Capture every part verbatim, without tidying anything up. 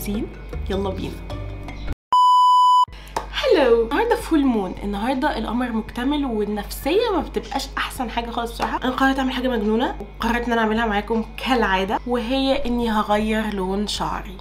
جاهزين؟ يلا بينا. هلو، النهارده فول مون، النهارده القمر مكتمل والنفسيه ما بتبقاش احسن حاجه خالص بصراحه. انا قررت اعمل حاجه مجنونه وقررت ان انا اعملها معاكم كالعاده، وهي اني هغير لون شعري.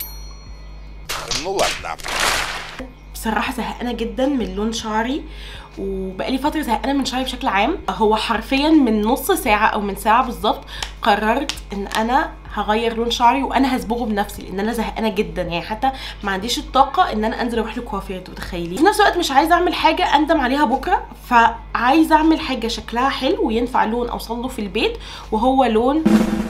بصراحه زهقانه جدا من لون شعري، وبقالي فتره زهقانه من شعري بشكل عام. هو حرفيا من نص ساعه او من ساعه بالظبط قررت ان انا هغير لون شعري وانا هصبغه بنفسي، لان انا زهقانه جدا، يعني حتى ما عنديش الطاقه ان انا انزل اروح لكوافير. انتوا متخيلين؟ في نفس الوقت مش عايزه اعمل حاجه اندم عليها بكره، فعايزه اعمل حاجه شكلها حلو وينفع لون اوصل له في البيت، وهو لون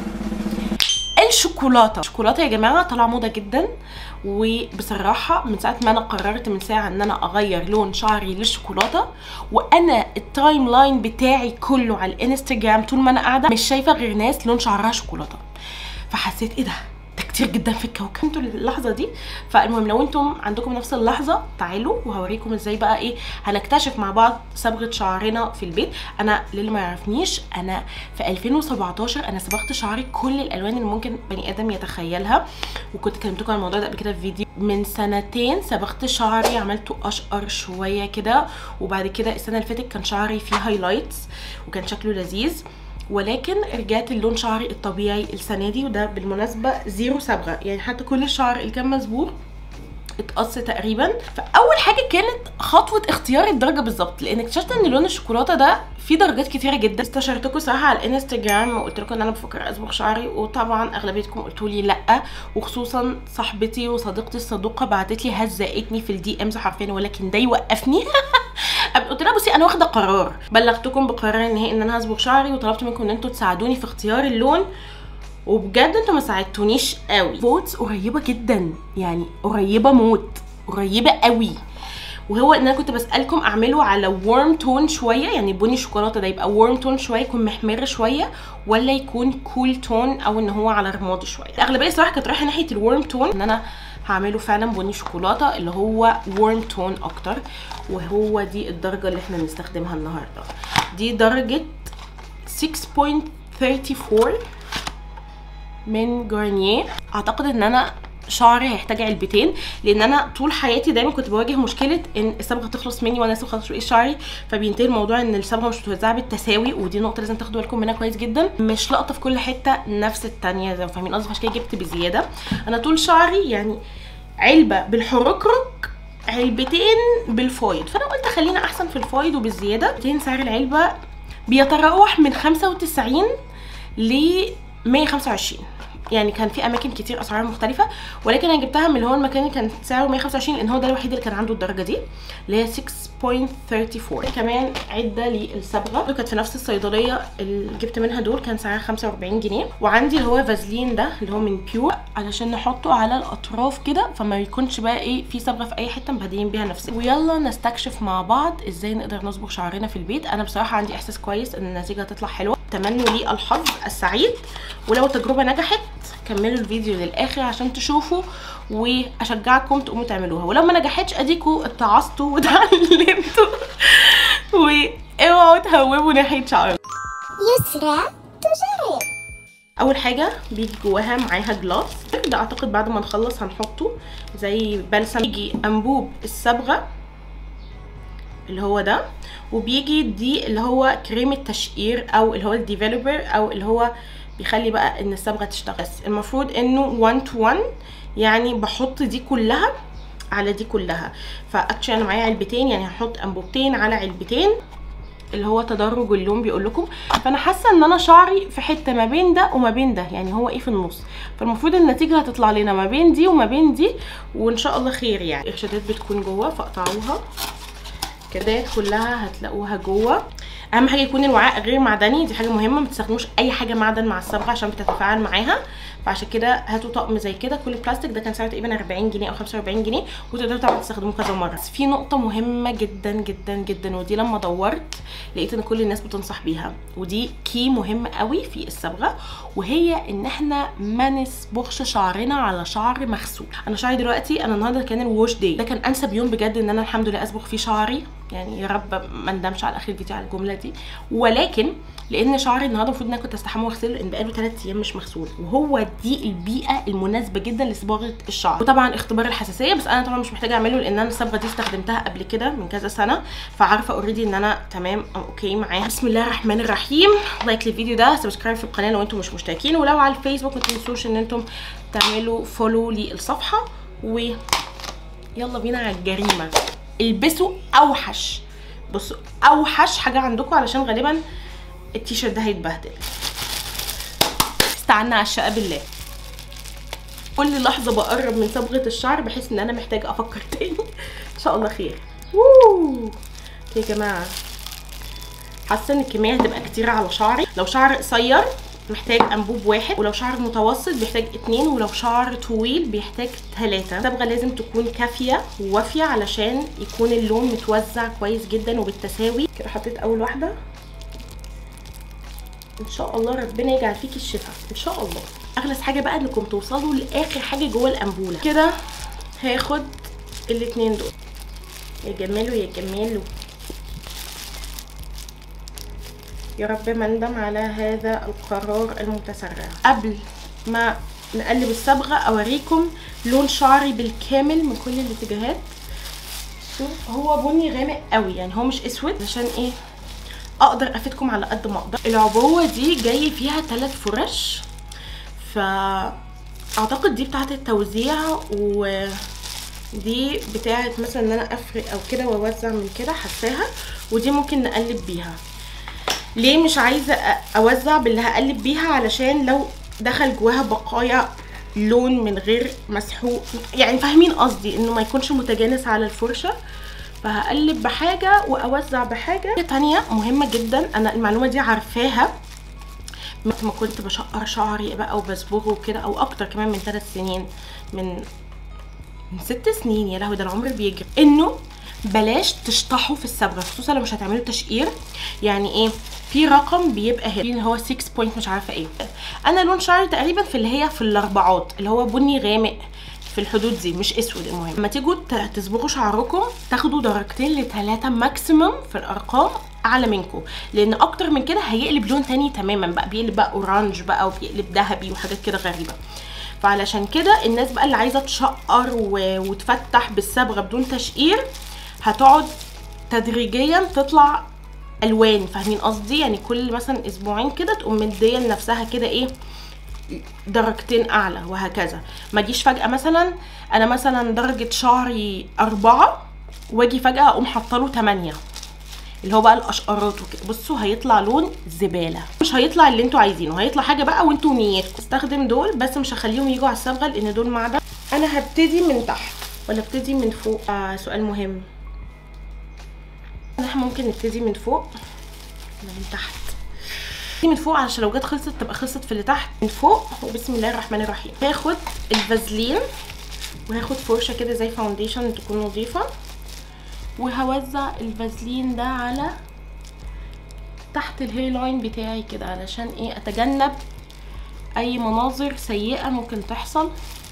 الشوكولاته. الشوكولاته يا جماعه طالعه موضه جدا، وبصراحه من ساعه ما انا قررت من ساعه ان انا اغير لون شعري للشوكولاته، وانا التايم لاين بتاعي كله على الانستجرام طول ما انا قاعده مش شايفه غير ناس لون شعرها شوكولاته، فحسيت ايه ده ده كتير جدا في الكوكب انتوا اللحظه دي. فالمهم لو انتم عندكم نفس اللحظه تعالوا وهوريكم ازاي بقى ايه هنكتشف مع بعض صبغه شعرنا في البيت. انا للي ما يعرفنيش، انا في ألفين وسبعتاشر انا صبغت شعري كل الالوان اللي ممكن بني ادم يتخيلها، وكنت كلمتكم عن الموضوع ده قبل كده في فيديو. من سنتين صبغت شعري عملته اشقر شويه كده، وبعد كده السنه اللي فاتت كان شعري فيه هايلايتس وكان شكله لذيذ، ولكن رجعت اللون شعري الطبيعي السنه دي. وده بالمناسبه زيرو صبغه، يعني حتى كل الشعر اللي كان مصبوغ اتقص تقريبا. فاول حاجه كانت خطوه اختيار الدرجه بالظبط، لان اكتشفت ان لون الشوكولاته ده فيه درجات كتيره جدا. استشرتكم صراحه على الانستجرام وقلت لكم ان انا بفكر اصبغ شعري، وطبعا اغلبيتكم قلتوا لي لا، وخصوصا صاحبتي وصديقتي الصدوقه بعتت لي هزقتني في الدي امز حرفيا، ولكن ده يوقفني. قلت لها بصي انا واخده قرار، بلغتكم بقرار النهائي ان انا هصبغ شعري، وطلبت منكم ان انتوا تساعدوني في اختيار اللون، وبجد انتوا ما ساعدتونيش قوي. فوتس قريبه جدا، يعني قريبه موت، قريبه قوي. وهو ان انا كنت بسالكم اعمله على وورم تون شويه، يعني بني الشوكولاته ده يبقى وورم تون شويه، يكون محمر شويه، ولا يكون كول تون، او ان هو على رمادي شويه. الاغلبيه الصراحه كانت رايحه ناحيه الورم تون، ان انا هعمله فعلا بني شوكولاته اللي هو وورم تون اكتر، وهو دي الدرجه اللي احنا بنستخدمها النهارده. دي درجه ستة فاصلة ثلاثة وثلاثين من جارنيه. اعتقد ان انا شعري هيحتاج علبتين، لان انا طول حياتي دايما كنت بواجه مشكله ان الصبغه تخلص مني وانا لسه خلاص ايش شعري، فبينتهي الموضوع ان الصبغه مش متوزعه بالتساوي، ودي نقطه لازم تاخدوا بالكم منها كويس جدا. مش لقطه في كل حته نفس الثانيه، زي ما فاهمين قصدي، عشان كده جبت بزياده. انا طول شعري يعني علبه بالحركرك، علبتين بالفايض، فانا قلت خلينا احسن في الفايض وبالزياده. سعر العلبه بيتراوح من خمسة وتسعين ل مية وخمسة وعشرين، يعني كان في اماكن كتير اسعارها مختلفه، ولكن انا جبتها من اللي هو المكان اللي كان سعره مية وخمسة وعشرين، لان هو ده الوحيد اللي كان عنده الدرجه دي اللي هي ستة فاصلة ثلاثة وثلاثين. كمان عده للصبغه كانت في نفس الصيدليه اللي جبت منها دول، كان سعرها خمسة وأربعين جنيه. وعندي اللي هو فازلين ده اللي هو من بيور، علشان نحطه على الاطراف كده فما يكونش بقى ايه في صبغه في اي حته مبهدلين بيها نفسنا. ويلا نستكشف مع بعض ازاي نقدر نصبغ شعرنا في البيت. انا بصراحه عندي احساس كويس ان النتيجه هتطلع حلوه، اتمنوا لي الحظ السعيد. ولو التجربه نجحت كملوا الفيديو للاخر عشان تشوفوا واشجعكم تقوموا تعملوها، ولو ما نجحتش اديكوا اتعظتوا واتعلمتوا. واوعوا تهوبوا ناحيه شعركم. يسرى تجرب. اول حاجه بيجي جواها معاها جلاس، ده اعتقد بعد ما نخلص هنحطه زي بلسم. يجي انبوب الصبغه اللي هو ده، وبيجي دي اللي هو كريم التشقير او اللي هو الديفلوبر او اللي هو بيخلي بقى ان الصبغه تشتغل. بس المفروض انه واحد تو واحد، يعني بحط دي كلها على دي كلها. فاكشلي انا معايا علبتين، يعني هحط انبوبتين على علبتين، اللي هو تدرج اللون بيقول لكم. فانا حاسه ان انا شعري في حته ما بين ده وما بين ده، يعني هو ايه في النص، فالمفروض النتيجه هتطلع لنا ما بين دي وما بين دي، وان شاء الله خير. يعني الارشادات بتكون جوه، فاقطعوها كده كلها هتلاقوها جوه. اهم حاجه يكون الوعاء غير معدني، دي حاجه مهمه، ما تستخدموش اي حاجه معدن مع الصبغه عشان بتتفاعل معاها. فعشان كده هاتوا طقم زي كده. كل البلاستيك ده كان سعره تقريبا أربعين جنيه او خمسة وأربعين جنيه، وتقدروا طبعا تستخدموه كذا مره. بس في نقطه مهمه جدا جدا جدا، ودي لما دورت لقيت ان كل الناس بتنصح بيها، ودي كي مهم قوي في الصبغه، وهي ان احنا ما نصبغش شعرنا على شعر مغسول. انا شعري دلوقتي، انا النهارده كان الووش داي، ده كان انسب يوم بجد ان انا الحمد لله اصبغ فيه شعري يعني يا رب ما ندمش على اخر الفيديو على الجمله دي. ولكن لان شعري النهارده المفروض ان انا كنت استحمى واغسله لان بقاله ثلاث ايام مش مغسول، وهو دي البيئه المناسبه جدا لصباغه الشعر. وطبعا اختبار الحساسيه، بس انا طبعا مش محتاجه اعمله لان انا الصبغه دي استخدمتها قبل كده من كذا سنه، فعارفه اوريدي ان انا تمام اوكي معاها. بسم الله الرحمن الرحيم. لايك للفيديو ده، سبسكرايب في القناه لو انتم مش مشتركين، ولو على الفيسبوك ما تنسوش ان انتم تعملوا فولو للصفحه. ويلا بينا على الجريمه. البسوا اوحش، بصوا اوحش حاجه عندكم علشان غالبا التيشيرت ده هيتبهدل. استعنا على الشقه بالله. كل لحظه بقرب من صبغه الشعر بحس ان انا محتاجه افكر تاني. ان شاء الله خير. ووو يا جماعه، حاسه ان الكميه هتبقى كتيره على شعري. لو شعر قصير محتاج انبوب واحد، ولو شعر متوسط بيحتاج اتنين، ولو شعر طويل بيحتاج ثلاثة. الصبغه لازم تكون كافيه ووافيه علشان يكون اللون متوزع كويس جدا وبالتساوي. كده حطيت اول واحده، ان شاء الله ربنا يجعل فيكي الشفاء ان شاء الله. اغلس حاجه بقى انكم توصلوا لاخر حاجه جوه الانبوله. كده هاخد الاتنين دول. يا جماله يا جماله، يا رب ما ندم على هذا القرار المتسرع. قبل ما نقلب الصبغه اوريكم لون شعري بالكامل من كل الاتجاهات. هو بني غامق قوي، يعني هو مش اسود، عشان ايه اقدر افيدكم على قد ما اقدر. العبوه دي جاي فيها ثلاث فرش، فاعتقد دي بتاعه التوزيع، ودي بتاعه مثلا ان انا افرق او كده واوزع من كده، حساها. ودي ممكن نقلب بيها. ليه مش عايزه اوزع باللي هقلب بيها؟ علشان لو دخل جواها بقايا لون من غير مسحوق، يعني فاهمين قصدي، انه ما يكونش متجانس على الفرشه. فهقلب بحاجه واوزع بحاجه تانية. مهمه جدا، انا المعلومه دي عارفاها ما كنت بشقر شعري بقى وبصبغه وكده، او اكتر كمان من ثلاث سنين، من من ست سنين. يا لهوي ده العمر بيجري. انه بلاش تشطحوا في الصبغه، خصوصا لو مش هتعملوا تشقير. يعني ايه؟ في رقم بيبقى هنا اللي هو ستة بوينت مش عارفه ايه. انا لون شعري تقريبا في اللي هي في الاربعات، اللي هو بني غامق في الحدود دي، مش اسود. المهم لما تيجوا تصبغوا شعركم تاخدوا درجتين لثلاثه ماكسيمم في الارقام اعلى منكم، لان اكتر من كده هيقلب لون تاني تماما بقى، بيقلب بقى اورانج بقى وبيقلب ذهبي وحاجات كده غريبه. فعلشان كده الناس بقى اللي عايزه تشقر وتفتح بالصبغه بدون تشقير هتقعد تدريجيا تطلع الوان، فاهمين قصدي؟ يعني كل مثلا اسبوعين كده تقوم مديه لنفسها كده ايه درجتين اعلى، وهكذا. ما اجيش فجاه مثلا انا مثلا درجه شعري أربعة واجي فجاه اقوم حاطه تمانية، اللي هو بقى الاشقارات وكده. بصوا هيطلع لون زباله، مش هيطلع اللي انتوا عايزينه، هيطلع حاجه بقى وانتوا نيتكم. استخدم دول بس مش هخليهم يجوا على الصبغه لان دول معدن. انا هبتدي من تحت ولا ابتدي من فوق؟ آه سؤال مهم. احنا ممكن نبتدي من فوق ولا من تحت؟ من فوق علشان لو جت خلصت تبقى خلصت في اللي تحت. من فوق. وبسم الله الرحمن الرحيم. هاخد الفازلين وهاخد فرشه كده زي فاونديشن تكون نظيفه، وهوزع الفازلين ده على تحت الهير لاين بتاعي كده، علشان ايه اتجنب اي مناظر سيئه ممكن تحصل،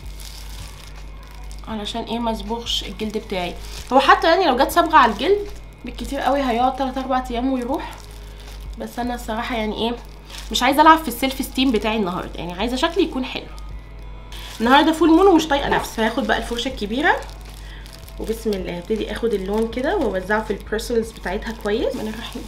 علشان ايه ما اصبغش الجلد بتاعي. هو حتى يعني لو جت صبغه على الجلد بالكتير قوي هيقعد تلات اربع ايام ويروح، بس انا الصراحه يعني ايه مش عايزه العب في السيلف ستيم بتاعي النهارده، يعني عايزه شكلي يكون حلو. النهارده فول مون ومش طايقه نفسي، فهاخد بقى الفرشه الكبيره وبسم الله هبتدي اخد اللون كده واوزعه في البرسلز بتاعتها كويس. من الرحيم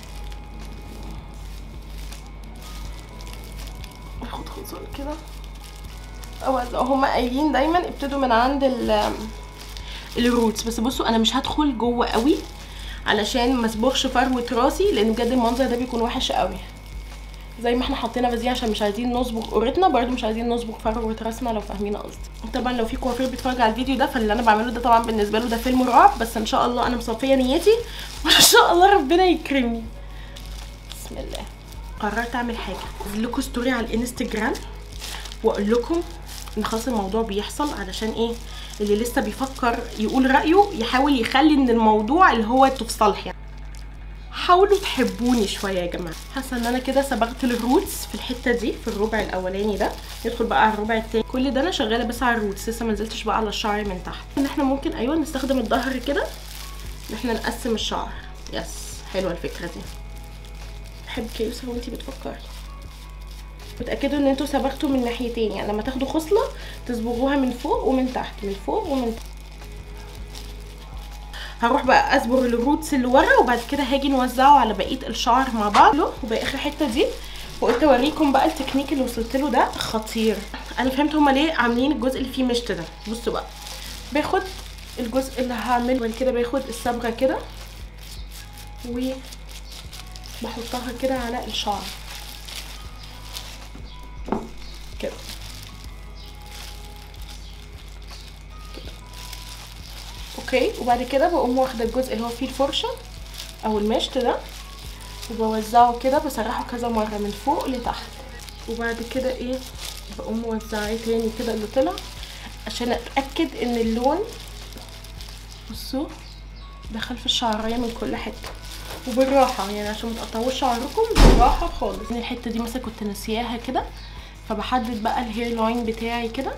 اخد خلصان كده اوزع. هما قايلين دايما ابتدوا من عند الروتس، بس بصوا انا مش هدخل جوه قوي علشان ما اصبغش فروه راسي، لان بجد المنظر ده بيكون وحش قوي. زي ما احنا حطينا فازيه عشان مش عايزين نصبغ قورتنا، برده مش عايزين نصبغ فروه راسنا، لو فاهمين قصدي. طبعا لو في كوافير بيتفرج على الفيديو ده فاللي انا بعمله ده طبعا بالنسبه له ده فيلم رعب، بس ان شاء الله انا مصفيه نيتي وان شاء الله ربنا يكرمني. بسم الله. قررت اعمل حاجه، اعمل لكم ستوري على الانستجرام واقول لكم ان خلاص الموضوع بيحصل، علشان ايه اللي لسه بيفكر يقول رايه يحاول يخلي ان الموضوع اللي هو انتوا في صالح. يعني حاولوا تحبوني شويه يا جماعه. حاسه ان انا كده صبغت الروتس في الحته دي في الربع الاولاني ده، ندخل بقى على الربع التاني. كل ده انا شغاله بس على الروتس، لسه ما نزلتش بقى على الشعر من تحت. ان احنا ممكن ايوه نستخدم الظهر كده ان احنا نقسم الشعر. يس، حلوه الفكره دي. بحبك يا يوسف وانتي بتفكري. متاكدوا ان انتوا صبغتوا من ناحيتين، يعني لما تاخدوا خصله تصبغوها من فوق ومن تحت، من فوق ومن تحت. هروح بقى اصبغ الروتس اللي ورا، وبعد كده هاجي نوزعه على بقيه الشعر مع بعض وبقى اخر حته دي. وقلت اوريكم بقى التكنيك اللي وصلت له ده خطير. انا فهمت هما ليه عاملين الجزء اللي فيه مشط ده. بصوا بقى، باخد الجزء اللي هعمله وبعد كده باخد الصبغه كده وبحطها كده على الشعر كده كده. اوكي، وبعد كده بقوم واخده الجزء اللي هو فيه الفرشه او المشط ده وبوزعه كده، بسرحه كذا مره من فوق لتحت. وبعد كده ايه، بقوم موزعاه تاني كده اللي طلع عشان اتاكد ان اللون بصوا دخل في الشعريه من كل حته. وبالراحه يعني عشان متقطعوش شعركم، بالراحه خالص. ان الحته دي مثلا كنت ناسياها كده، فبحدد بقى الهير لاين بتاعي كده،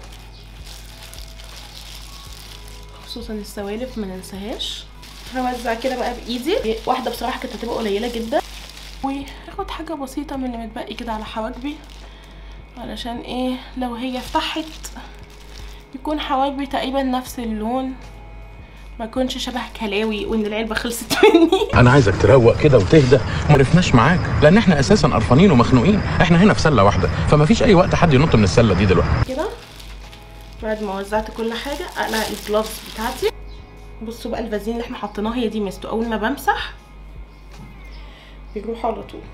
خصوصا السوالف ما ننساهاش. هوزع كده بقى بايدي. واحده بصراحه كانت هتبقى قليله جدا، وهاخد حاجه بسيطه من اللي متبقي كده على حواجبي، علشان ايه لو هي فتحت يكون حواجبي تقريبا نفس اللون، ما يكونش شبه كلاوي وان العلبه خلصت مني. انا عايزك تروق كده وتهدى، ما عرفناش معاك لان احنا اساسا قرفانين ومخنوقين. احنا هنا في سله واحده، فما فيش اي وقت حد ينط من السله دي دلوقتي كده. بعد ما وزعت كل حاجه اقلع الجلافز بتاعتي. بصوا بقى الفازين اللي احنا حطيناه هي دي ميزته، اول ما بمسح بيروح على طول.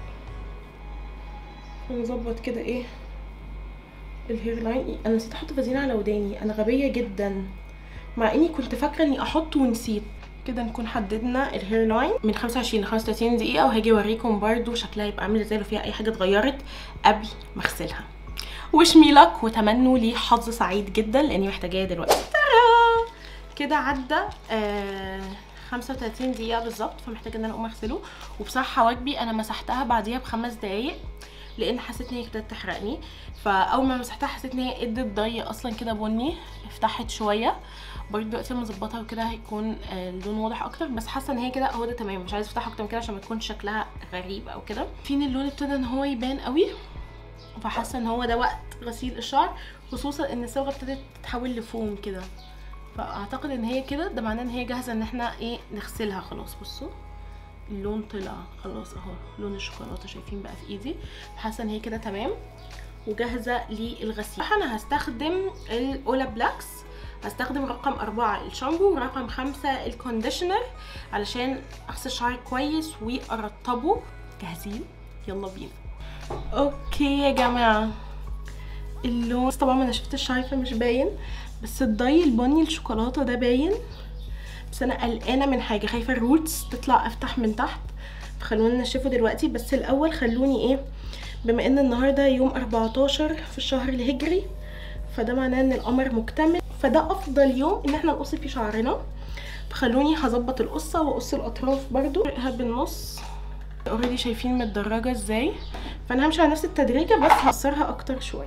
نظبط كده ايه الهير لاين. انا نسيت احط فازين على وداني، انا غبيه جدا، مع اني كنت فاكره اني احطه ونسيت. كده نكون حددنا الهير لاين من خمسة وعشرين ل خمسة وتلاتين دقيقه، وهاجي اوريكم برده شكلها يبقى عامل ازاي لو فيها اي حاجه اتغيرت قبل ما اغسلها. وش مي لك وتمنوا لي حظ سعيد جدا لاني محتاجاه دلوقتي. كده عدى آه خمسة وتلاتين دقيقه بالظبط، فمحتاجه ان انا اقوم اغسله. وبصراحه حواجبي انا مسحتها بعديها بخمس دقايق لان حسيت ان هي ابتدت تحرقني، فاول ما مسحتها حسيت ان هي ادت ضي اصلا كده بني، فتحت شويه. برضه دلوقتي لما اظبطها وكده هيكون اللون واضح اكتر، بس حاسه ان هي كده اهو ده تمام. مش عايزه افتحها اكتر من كده عشان ما تكونش شكلها غريب او كده. فين اللون ابتدى ان هو يبان قوي، فحاسه ان هو ده وقت غسيل الشعر، خصوصا ان الصبغه ابتدت تتحول لفوم كده. فاعتقد ان هي كده ده معناه ان هي جاهزه ان احنا ايه نغسلها خلاص. بصوا اللون طلع خلاص اهو، لون الشوكولاته شايفين بقى في ايدي. حاسه ان هي كده تمام وجاهزه للغسيل. انا هستخدم الاولا بلاكس، هستخدم رقم أربعة الشامبو ورقم خمسة الكونديشنر علشان اغسل شعري كويس وارطبه. جاهزين؟ يلا بينا. اوكي يا جماعه، اللون طبعا انا شفت الشعر فمش باين، بس الضي البني الشوكولاته ده باين. بس انا قلقانه من حاجه، خايفه الروتس تطلع افتح من تحت، فخلونا نشوفه دلوقتي. بس الاول خلوني ايه، بما ان النهارده يوم أربعتاشر في الشهر الهجري، فده معناه ان القمر مكتمل، فده افضل يوم ان احنا نقص فيه شعرنا. فخلوني هظبط القصه واقص الاطراف برضو بالنص. اوريدي شايفين متدرجه ازاي، فانا همشي على نفس التدريجه بس هقصرها اكتر شويه.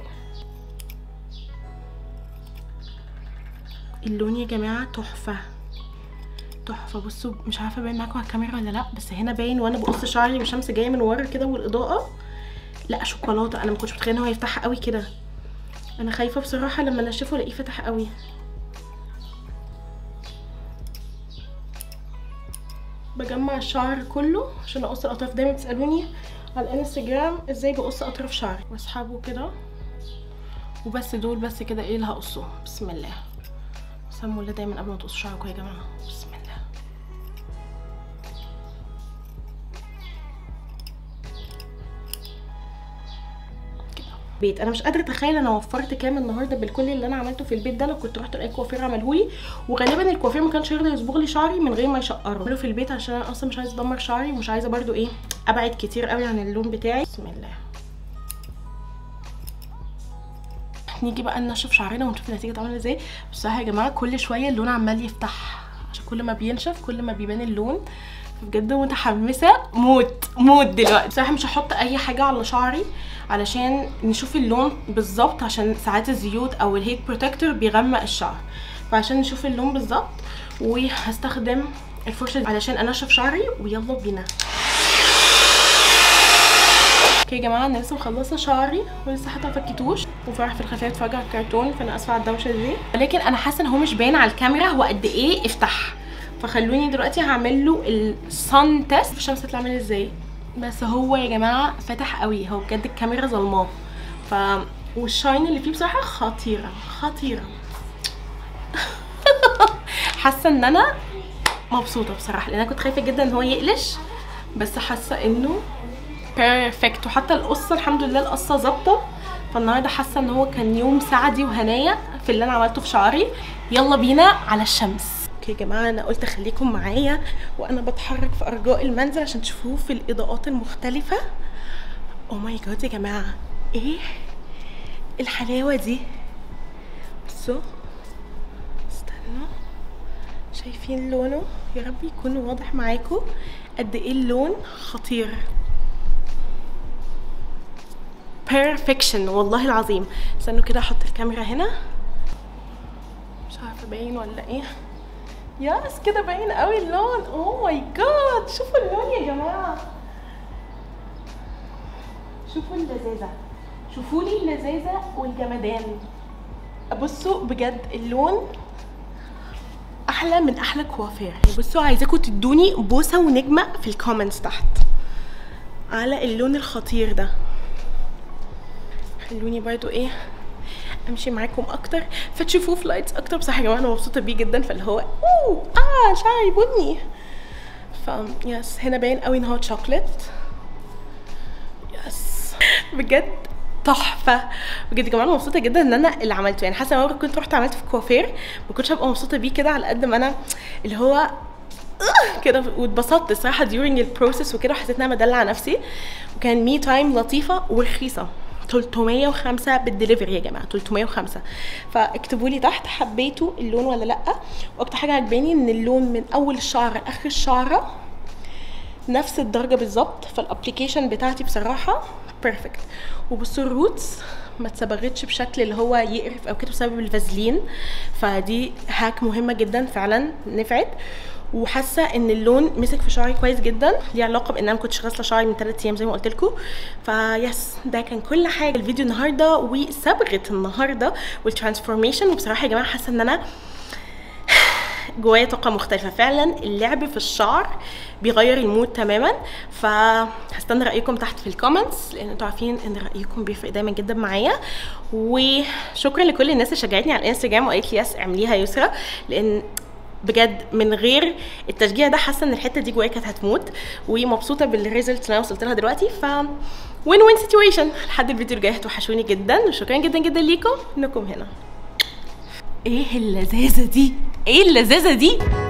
اللون يا جماعه تحفه تحفه. بصوا مش عارفه باين معاكم على الكاميرا ولا لا، بس هنا باين وانا بقص شعري والشمس جايه من ورا كده والاضاءه. لا شوكولاته، انا ما كنتش متخيله ان هو يفتح قوي كده. انا خايفه بصراحه لما انشفه الاقيه فتح قوي. بجمع الشعر كله عشان اقص الاطراف. دايما بتسالوني على الانستجرام ازاي بقص اطراف شعري، واسحبه كده وبس. دول بس كده ايه اللي هقصه. بسم الله. سموا الله دايما قبل ما تقصوا شعركم يا جماعه. بسم الله. بيت انا مش قادره اتخيل انا وفرت كام النهارده بالكل اللي انا عملته في البيت ده. لو كنت رحت لاي كوافير عملهولي، وغالبا الكوافير ما كانش يقدر يصبغ لي شعري من غير ما يشقره في البيت، عشان انا اصلا مش عايزه ادمر شعري ومش عايزه برده ايه ابعد كتير قوي عن اللون بتاعي. بسم الله. نيجي بقى ننشف شعرنا ونشوف النتيجه عامله ازاي. بصراحه يا جماعه كل شويه اللون عمال يفتح، عشان كل ما بينشف كل ما بيبان اللون. بجد متحمسه موت موت دلوقتي. بصراحه مش هحط اي حاجه على شعري علشان نشوف اللون بالظبط، عشان ساعات الزيوت او الهيت بروتكتور بيغمق الشعر، فعشان نشوف اللون بالظبط. وهستخدم الفرشه دي علشان انشف شعري، ويلا بينا. اوكي يا جماعه انا لسه مخلصه شعري ولسه حتى مفكتوش، وفرح في الخلفيه بتفرج على الكرتون، فانا اسفه على الدوشه دي، ولكن انا حاسه ان هو مش باين على الكاميرا هو قد ايه افتح. فخلوني دلوقتي هعمل له الصن تيست، الشمس هتطلع عامل ازاي. بس هو يا جماعه فتح قوي، هو بجد الكاميرا ظلماه. ف والشاين اللي فيه بصراحه خطيره خطيره. حاسه ان انا مبسوطه بصراحه، لان انا كنت خايفه جدا ان هو يقلش، بس حاسه انه بيرفكت. وحتى القصه الحمد لله القصه ظابطه. فالنهارده حاسه ان هو كان يوم سعدي وهنايا في اللي انا عملته في شعري. يلا بينا على الشمس. اوكي يا جماعه انا قلت اخليكم معايا وانا بتحرك في ارجاء المنزل عشان تشوفوه في الاضاءات المختلفه. او ماي جاد يا جماعه، ايه الحلاوه دي؟ بصوا استنوا، شايفين لونه؟ يا رب يكون واضح معاكم قد ايه اللون خطير. بيرفكشن والله العظيم. استنوا كده احط الكاميرا هنا، مش عارفه باين ولا ايه. يس كده باين قوي اللون. اوه ماي جاد، شوفوا اللون يا جماعه، شوفوا اللذاذه، شوفوا لي اللذاذه والجمدان. بصوا بجد اللون احلى من احلى كوافير. بصوا عايزاكم تدوني بوسه ونجمه في الكومنتس تحت على اللون الخطير ده. خلوني برضو ايه امشي معاكم اكتر فتشوفوه في لايتس اكتر. بصراحه يا جماعه انا مبسوطه بيه جدا. فاللي هو اوه اه شعري بني. ف يس هنا باين قوي ان هو شوكليت. يس بجد تحفه بجد يا جماعه. انا مبسوطه جدا ان انا اللي عملته. يعني حاسه لو كنت رحت عملت في كوافير ما كنتش هبقى مبسوطه بيه كده على قد ما انا اللي هو كده. واتبسطت الصراحه during البروسيس وكده، وحسيت ان انا بدلع نفسي. وكان مي تايم لطيفه ورخيصه، تلتمية وخمسة بالدليفري يا جماعه، تلتمية وخمسة. فاكتبوا لي تحت حبيتوا اللون ولا لا. واكتر حاجه عجباني ان اللون من اول الشعره لاخر الشعره نفس الدرجه بالظبط. فالابليكيشن بتاعتي بصراحه بيرفكت. وبصوا الروتس ما اتصبغتش بشكل اللي هو يقرف او كده بسبب الفازلين. فدي هاك مهمه جدا فعلا نفعت. وحاسه ان اللون مسك في شعري كويس جدا. ليه علاقه بان انا ما كنتش غاسله شعري من ثلاث ايام زي ما قلت لكم. فيس ده كان كل حاجه الفيديو النهارده وصبغه النهارده والترانسفورميشن. وبصراحه يا جماعه حاسه ان انا جوايا طاقه مختلفه. فعلا اللعب في الشعر بيغير المود تماما. فهستنى رايكم تحت في الكومنتس، لان انتوا عارفين ان رايكم بيفرق دايما جدا معايا. وشكرا لكل الناس اللي شجعتني على الانستجرام وقالت لي يس اعمليها يسرا، لان بجد من غير التشجيع ده حاسه ان الحته دي جوايا كانت هتموت. ومبسوطه بالريزلت اللي انا وصلت لها دلوقتي. ف وين وين سيتويشن. لحد الفيديو الجاي هتوحشوني جدا، وشكرا جدا جدا ليكم انكم هنا. ايه اللذاذه دي، ايه اللذاذه دي.